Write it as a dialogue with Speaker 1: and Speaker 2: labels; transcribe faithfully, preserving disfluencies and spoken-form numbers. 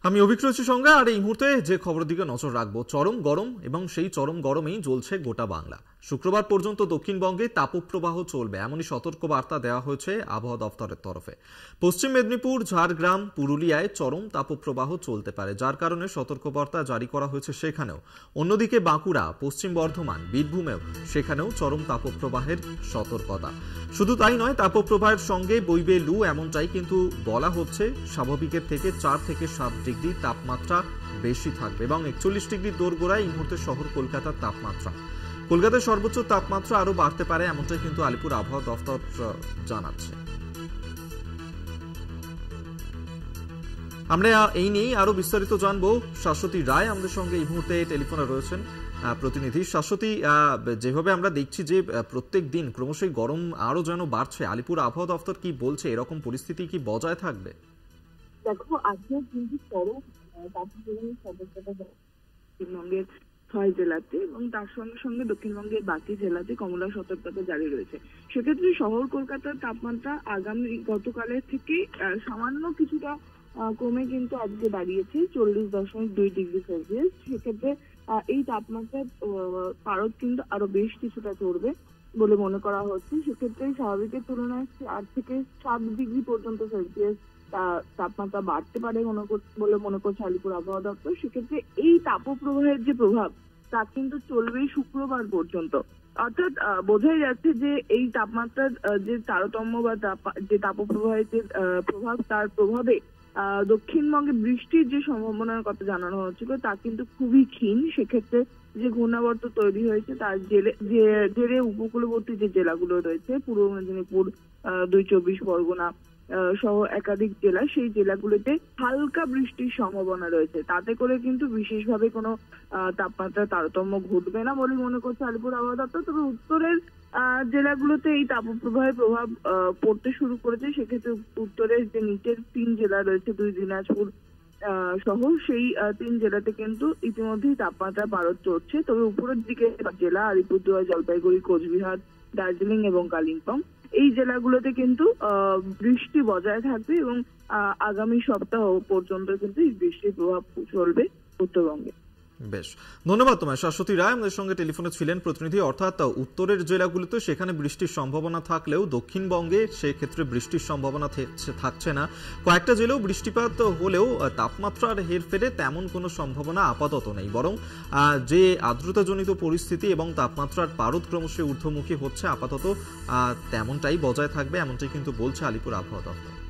Speaker 1: আমি অভিক রয়েছি সঙ্গে আর এই মুহূর্তে যে খবরের দিকে নজর রাখবো, চরম গরম এবং সেই চরম গরমেই জ্বলছে গোটা বাংলা। শুক্রবার পর্যন্ত দক্ষিণবঙ্গে তাপপ্রবাহ চলবে এমনই সতর্ক বার্তা দেওয়া হয়েছে আবহাওয়া দফতরের তরফে। পশ্চিম মেদিনীপুর, ঝাড়গ্রাম, পুরুলিয়ায় চরম তাপপ্রবাহ চলতে পারে, যার কারণে সতর্কবার্তা জারি করা হয়েছে সেখানেও। অন্যদিকে বাঁকুড়া, পশ্চিম বর্ধমান, বীরভূমেও সেখানেও চরম তাপপ্রবাহের সতর্কতা। শুধু তাই নয়, তাপপ্রবাহের সঙ্গে বইবে লু, এমনটাই কিন্তু বলা হচ্ছে। স্বাভাবিকের থেকে চার থেকে সাত ডিগ্রি তাপমাত্রা বেশি থাকবে এবং একচল্লিশ ডিগ্রি দোরগোড়ায় এই মুহূর্তে শহর কলকাতার তাপমাত্রা। কলকাতার সর্বোচ্চ তাপমাত্রা আরো বাড়তে পারে, এমনটাই কিন্তু আলিপুর আবহাওয়া দফতর জানাচ্ছে। আমরা এই নিয়েই আরো বিস্তারিত জানবো। শাশ্বতী রায় আমাদের সঙ্গে এই মুহূর্তে টেলিফোনে রয়েছেন, প্রতিনিধি। শাশ্বতী, যেভাবে আমরা দেখছি যে প্রত্যেক দিন ক্রমশই গরম আরো যেন বাড়ছে, আলিপুর আবহাওয়া দফতর কি বলছে? এরকম পরিস্থিতি কি বজায় থাকবে?
Speaker 2: দেখো, আজকে কিন্তু চরম তাপপ্রবাহের সতর্কতা পশ্চিমবঙ্গের ছয় জেলাতে এবং তার সঙ্গে সঙ্গে দক্ষিণবঙ্গের বাকি জেলাতে কমলা সতর্কতা জারি রয়েছে। সেক্ষেত্রে শহর কলকাতার তাপমাত্রা আগামী গতকালের থেকে সামান্য কিছুটা কমে কিন্তু আজকে দাঁড়িয়েছে চল্লিশ দশমিক দুই ডিগ্রি সেলসিয়াস। সেক্ষেত্রে এই তাপমাত্রার পারদ কিন্তু আরো বেশ কিছুটা চড়বে বলে মনে করা হচ্ছে। সেক্ষেত্রে স্বাভাবিকের তুলনায় আট থেকে সাত ডিগ্রি পর্যন্ত সেলসিয়াস তাপমাত্রা বাড়তে পারে বলে মনে করছে আলিপুর আবহাওয়া দপ্তর। সেক্ষেত্রে এই তাপপ্রবাহের যে প্রভাব তা কিন্তু চলবেই শুক্রবার পর্যন্ত। অর্থাৎ বোঝাই যাচ্ছে যে এই তাপমাত্রার যে তারতম্য বা যে তাপপ্রবাহের যে প্রভাব, তার প্রভাবে দক্ষিণবঙ্গে বৃষ্টির যে সম্ভাবনার কথা জানানো হচ্ছিল তা কিন্তু খুবই ক্ষীণ। সেক্ষেত্রে যে ঘূর্ণাবর্ত তৈরি হয়েছে তার জেলে যে জেলে উপকূলবর্তী যে জেলাগুলো রয়েছে, পূর্ব মেদিনীপুর, দুই চব্বিশ পরগনা সহ একাধিক জেলা, সেই জেলাগুলোতে হালকা বৃষ্টির সম্ভাবনা রয়েছে। তাতে করে কিন্তু বিশেষভাবে কোনো তাপমাত্রা তারতম্য ঘটবে না বলে মনে করছে আলিপুর আবহাওয়া দপ্তর। তবে উত্তরের জেলাগুলোতে এই তাপপ্রবাহের প্রভাব পড়তে শুরু করেছে। সেক্ষেত্রে উত্তরের যে নিচের তিন জেলা রয়েছে, দুই দিনাজপুর সহ, সেই তিন জেলাতে কিন্তু ইতিমধ্যেই তাপমাত্রা পারদ চড়ছে। তবে উপরের দিকে জেলা আলিপুরদুয়ার, জলপাইগুড়ি, কোচবিহার, দার্জিলিং এবং কালিম্পং, এই জেলাগুলোতে কিন্তু বৃষ্টি বজায় থাকবে এবং আগামী সপ্তাহ পর্যন্ত কিন্তু এই বৃষ্টির প্রভাব চলবে উত্তরবঙ্গে।
Speaker 1: বেশ, ধন্যবাদ তোমায় শাশ্বতী রায়। আমাদের সঙ্গে টেলিফোনে ছিলেন প্রতিনিধি। অর্থাৎ উত্তরের জেলাগুলোতে সেখানে বৃষ্টির সম্ভাবনা থাকলেও দক্ষিণবঙ্গে সেক্ষেত্রে বৃষ্টির সম্ভাবনা থাকছে না। কয়েকটা জেলাও বৃষ্টিপাত হলেও তাপমাত্রার হেরফেরে তেমন কোনো সম্ভাবনা আপাতত নেই, বরং যে আর্দ্রতাজনিত পরিস্থিতি এবং তাপমাত্রার পারদ ক্রমশ ঊর্ধ্বমুখী হচ্ছে, আপাতত তেমনটাই বজায় থাকবে, এমনটাই কিন্তু বলছে আলিপুর আবহাওয়া দপ্তর।